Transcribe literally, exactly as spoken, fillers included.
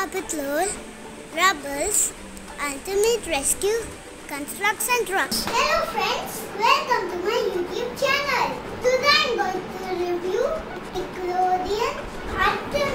Paw Patrol, Rubble's Ultimate Rescue Constructs and Trucks. Hello friends, welcome to my YouTube channel. Today I'm going to review Nickelodeon Ultimate